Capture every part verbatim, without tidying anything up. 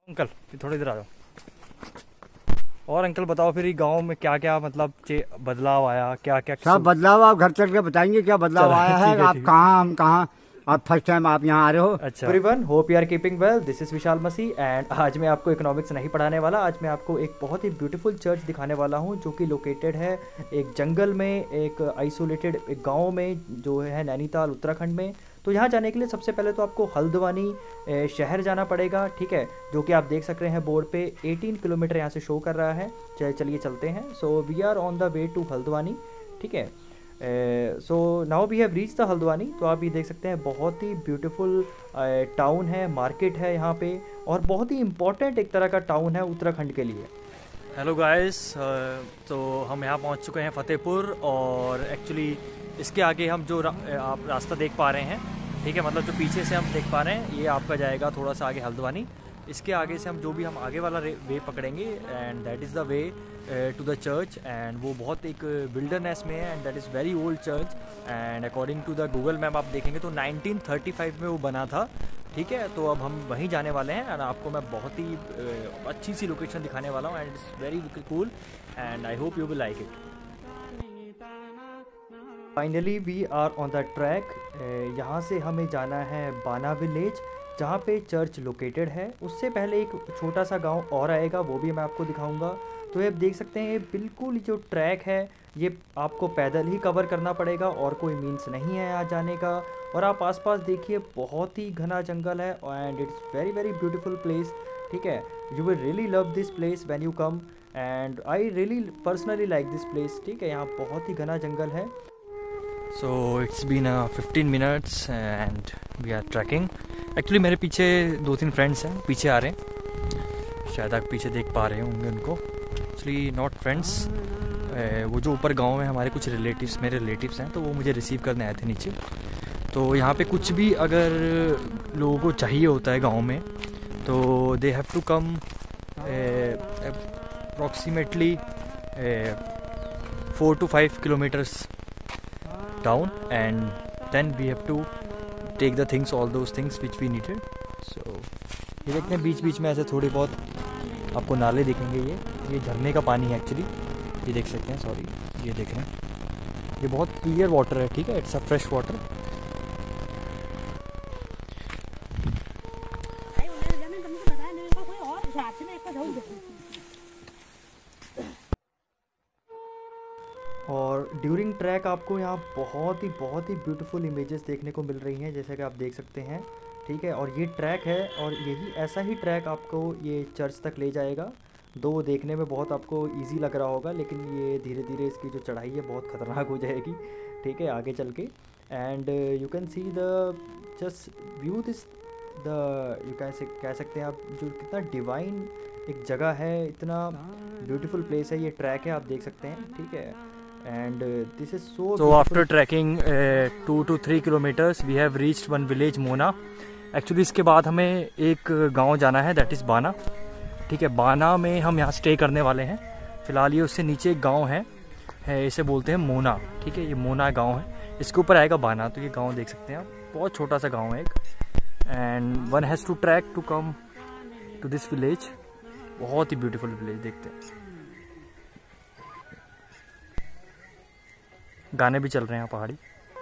Uncle थोड़ी इधर आ जाओ। और अंकल बताओ फिर गांव में क्या क्या मतलब बदलाव आया, क्या क्या सब बदलाव आप घर चल के बताएंगे क्या बदलाव आया है, है आप कहाँ हम कहाँ आप फर्स्ट टाइम आप यहाँ आ रहे हो। अच्छा everyone, hope you are keeping well. This is Vishal Masih and आज मैं आपको इकोनॉमिक्स नहीं पढ़ाने वाला। आज मैं आपको एक बहुत ही ब्यूटीफुल चर्च दिखाने वाला हूँ जो कि लोकेटेड है एक जंगल में, एक आइसोलेटेड एक गांव में जो है नैनीताल उत्तराखंड में। तो यहाँ जाने के लिए सबसे पहले तो आपको हल्द्वानी शहर जाना पड़ेगा, ठीक है, जो कि आप देख सक रहे हैं बोर्ड पे अठारह किलोमीटर यहाँ से शो कर रहा है। चलिए चलते हैं। So we are on the way to Haldwani, ठीक है। So now we have reach the Haldwani. तो आप ये देख सकते हैं बहुत ही ब्यूटीफुल टाउन है, मार्केट है यहाँ पे, और बहुत ही इम्पॉर्टेंट एक तरह का टाउन है उत्तराखंड के लिए। हेलो गाइस, तो हम यहाँ पहुँच चुके हैं फतेहपुर, और एक्चुअली इसके आगे हम जो रा, आप रास्ता देख पा रहे हैं, ठीक है, मतलब जो पीछे से हम देख पा रहे हैं ये आपका जाएगा थोड़ा सा आगे हल्द्वानी। इसके आगे से हम जो भी हम आगे वाला वे पकड़ेंगे and that is the way to the church. And वो बहुत एक विल्डरनेस में है and that is very old church. And according to the Google map आप देखेंगे तो नाइनटीन थर्टी फाइव में वो बना था, ठीक है। तो अब हम वहीं जाने वाले हैं एंड आपको मैं बहुत ही uh, अच्छी सी लोकेशन दिखाने वाला हूँ and it's very cool and I hope you will like it. Finally we are on the track. यहाँ से हमें जाना है बाना विलेज जहाँ पे चर्च लोकेटेड है। उससे पहले एक छोटा सा गांव और आएगा, वो भी मैं आपको दिखाऊंगा। तो आप देख सकते हैं ये बिल्कुल जो ट्रैक है ये आपको पैदल ही कवर करना पड़ेगा और कोई मीन्स नहीं है यहाँ जाने का। और आप आसपास देखिए बहुत ही घना जंगल है and it's very very beautiful place, ठीक है। You will really love this place when you come and I really personally like this place, ठीक है। यहाँ बहुत ही घना जंगल है। So it's been fifteen minutes and we are trekking. Actually मेरे पीछे दो तीन फ्रेंड्स हैं, पीछे आ रहे हैं, शायद आप पीछे देख पा रहे होंगे उनको। एक्चुअली नॉट फ्रेंड्स, वो जो ऊपर गांव में हमारे कुछ रिलेटिव्स मेरे रिलेटिव्स हैं, तो वो मुझे रिसीव करने आए थे नीचे। तो यहाँ पे कुछ भी अगर लोगों को चाहिए होता है गांव में तो they have to come approximately four to five kilometres down and then we have to take the things all those things which we needed. So ये देखते हैं बीच बीच में ऐसे थोड़ी बहुत आपको नाले दिखेंगे। ये ये झरने का पानी है एक्चुअली, ये देख सकते हैं, सॉरी ये देख रहे हैं, ये बहुत क्लियर वाटर है, ठीक है, इट्स अ फ्रेश वाटर। और ड्यूरिंग ट्रैक आपको यहाँ बहुत ही बहुत ही ब्यूटीफुल इमेजेस देखने को मिल रही हैं, जैसे कि आप देख सकते हैं, ठीक है। और ये ट्रैक है और यही ऐसा ही ट्रैक आपको ये चर्च तक ले जाएगा। दो देखने में बहुत आपको इजी लग रहा होगा, लेकिन ये धीरे धीरे इसकी जो चढ़ाई है बहुत ख़तरनाक हो जाएगी, ठीक है, आगे चल के। And you can see the just view this the you can say कह सकते हैं आप, जो कितना डिवाइन एक जगह है, इतना ब्यूटीफुल प्लेस है। ये ट्रैक है, आप देख सकते हैं, ठीक है। And uh, this is so so after trekking uh, two to three kilometers we have reached one village Mona. Actually इसके बाद हमें एक गांव जाना है, that is बाना, ठीक है। बाना में हम यहाँ स्टे करने वाले हैं फिलहाल। ये उससे नीचे एक गांव है, है इसे बोलते हैं मोना, ठीक है, ये मोना गांव है, इसके ऊपर आएगा बाना। तो ये गांव देख सकते हैं आप, बहुत छोटा सा गांव है एक। And one has to trek to come to this village. बहुत ही ब्यूटीफुल विलेज, देखते हैं, गाने भी चल रहे हैं पहाड़ी।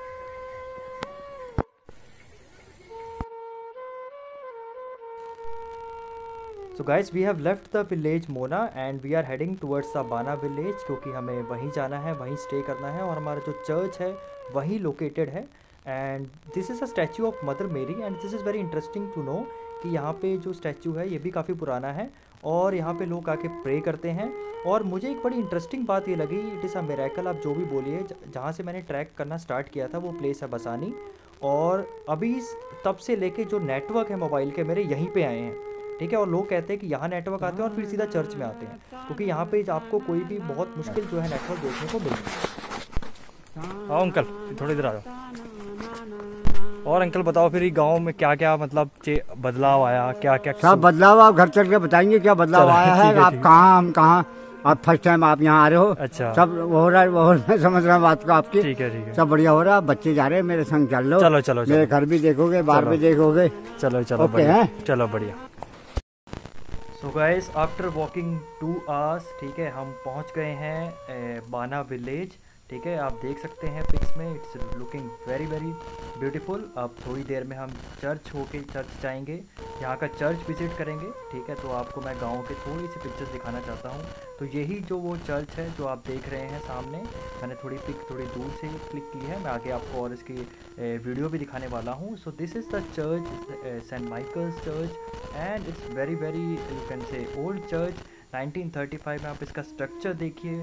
So guys we have left the village Mona and we are heading towards the Bana village, क्योंकि हमें वहीं जाना है, वहीं स्टे करना है, और हमारा जो चर्च है वहीं लोकेटेड है। And this is a statue of Mother Mary and this is very interesting to know कि यहाँ पे जो स्टैचू है ये भी काफ़ी पुराना है और यहाँ पे लोग आके प्रे करते हैं। और मुझे एक बड़ी इंटरेस्टिंग बात ये लगी, इट इज़ अ मिरेकल, आप जो भी बोलिए। जहाँ से मैंने ट्रैक करना स्टार्ट किया था वो प्लेस है बसानी, और अभी तब से लेके जो नेटवर्क है मोबाइल के मेरे यहीं पे आए हैं, ठीक है। और लोग कहते हैं कि यहाँ नेटवर्क आते हैं और फिर सीधा चर्च में आते हैं, क्योंकि यहाँ पे आपको कोई भी बहुत मुश्किल जो है नेटवर्क देखने को मिलता है। आओ अंकल थोड़ी इधर आ जाओ। और अंकल बताओ फिर गांव में क्या क्या मतलब बदलाव आया, क्या क्या सब बदलाव आप घर चल के बताएंगे क्या बदलाव आया है, है आप कहाँ हम कहाँ आप फर्स्ट टाइम आप यहाँ आ रहे हो। अच्छा सब हो रहा है, वो मैं समझ रहा हूँ बात को आपकी, ठीक है, ठीक है, सब बढ़िया हो रहा है। बच्चे जा रहे हैं मेरे संग, चल लो, चलो चलो, मेरे घर भी देखोगे, बाहर भी देखोगे, चलो चलो ओके है, चलो बढ़िया। So guys after walking two hours, ठीक है, हम पहुंच गए हैं ए, बाना विलेज। ठीक है, आप देख सकते हैं पिक्स में, it's looking very very beautiful. अब थोड़ी देर में हम चर्च होके चर्च जाएंगे, यहाँ का चर्च विजिट करेंगे। ठीक है, तो आपको मैं गांव के थोड़ी सी पिक्चर्स दिखाना चाहता हूँ। तो यही जो वो चर्च है जो आप देख रहे हैं सामने, मैंने थोड़ी पिक थोड़ी दूर से क्लिक की है, मैं आगे आपको और इसकी वीडियो भी दिखाने वाला हूँ। So this is the church, Saint Michael's church, and it's very very you can say old church. Nineteen thirty five में आप इसका स्ट्रक्चर देखिए।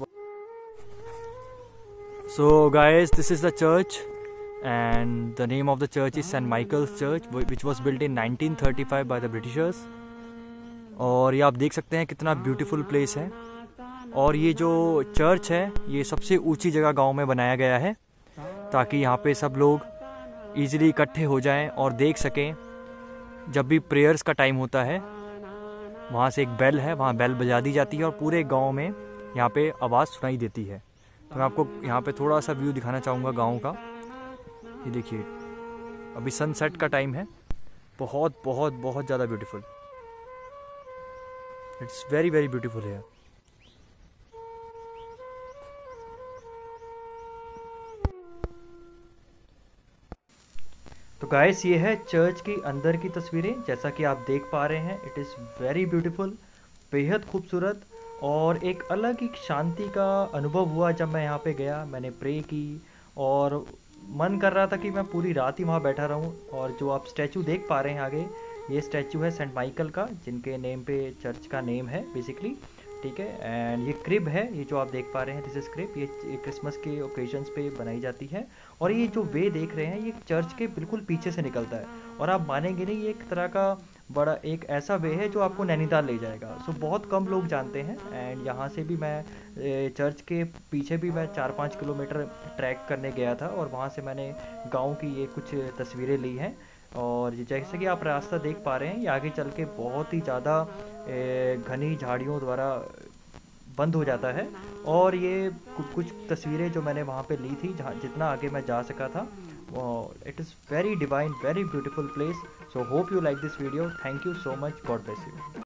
So guys, this is the church and the name of the church is Saint Michael's Church, which was built in nineteen thirty five by the Britishers। और ये आप देख सकते हैं कितना ब्यूटीफुल प्लेस है। और ये जो चर्च है ये सबसे ऊंची जगह गांव में बनाया गया है, ताकि यहाँ पे सब लोग इजीली इकट्ठे हो जाएं और देख सकें। जब भी प्रेयर्स का टाइम होता है, वहाँ से एक बेल है, वहाँ बेल बजा दी जाती है और पूरे गांव में यहाँ पे आवाज़ सुनाई देती है। तो मैं आपको यहाँ पे थोड़ा सा व्यू दिखाना चाहूँगा गांव का। ये देखिए, अभी सनसेट का टाइम है, बहुत बहुत बहुत ज़्यादा beautiful, it's very very beautiful है। तो गाइस ये है चर्च की अंदर की तस्वीरें, जैसा कि आप देख पा रहे हैं। इट इज़ वेरी ब्यूटीफुल, बेहद खूबसूरत, और एक अलग ही शांति का अनुभव हुआ जब मैं यहाँ पे गया। मैंने प्रे की और मन कर रहा था कि मैं पूरी रात ही वहाँ बैठा रहूँ। और जो आप स्टैचू देख पा रहे हैं आगे, ये स्टैचू है सेंट माइकल का, जिनके नेम पे चर्च का नेम है बेसिकली। ठीक है, एंड ये क्रिब है, ये जो आप देख पा रहे हैं, दिस इज क्रिब। ये क्रिसमस के ओकेजन्स पे बनाई जाती है। और ये जो वे देख रहे हैं, ये चर्च के बिल्कुल पीछे से निकलता है, और आप मानेंगे नहीं, ये एक तरह का बड़ा एक ऐसा वे है जो आपको नैनीताल ले जाएगा। सो बहुत कम लोग जानते हैं। एंड यहाँ से भी मैं चर्च के पीछे भी मैं चार पाँच किलोमीटर ट्रैक करने गया था, और वहाँ से मैंने गांव की ये कुछ तस्वीरें ली हैं। और जैसे कि आप रास्ता देख पा रहे हैं, ये आगे चल के बहुत ही ज़्यादा घनी झाड़ियों द्वारा बंद हो जाता है। और ये कुछ तस्वीरें जो मैंने वहाँ पे ली थी, जहाँ जितना आगे मैं जा सका था, it is very divine, very beautiful place. So hope you like this video. Thank you so much. God bless you.